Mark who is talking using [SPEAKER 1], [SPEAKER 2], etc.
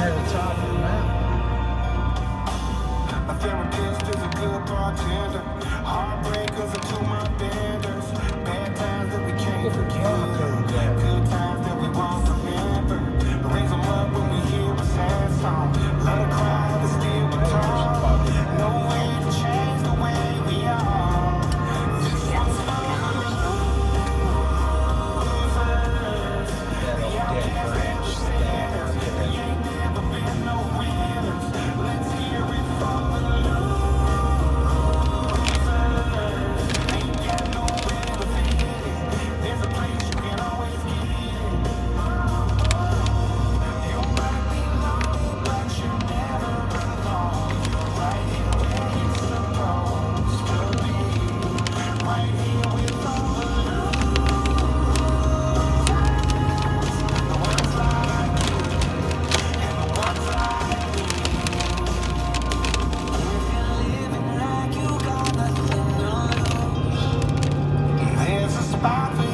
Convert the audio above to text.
[SPEAKER 1] near the top of the mountain.
[SPEAKER 2] A therapist is a good bartender. Heartbreakers are two-month benders. Bad times that we can't forget. Good times that we won't remember. Raise them up when we hear a sad song. Let her cry, but still we talk. No way to change the way we are. Just one smile.
[SPEAKER 1] That old dead branch that
[SPEAKER 2] We ain't never been no winners. Let's hear it from the losers. Ain't got nowhere to fit it. There's a place you can always get it. You might be lonely, but you're never alone. You're right here where you're supposed to be. Right here with all the the ones like you and the ones like me. If you're living like you got nothing to lose, there's a spot for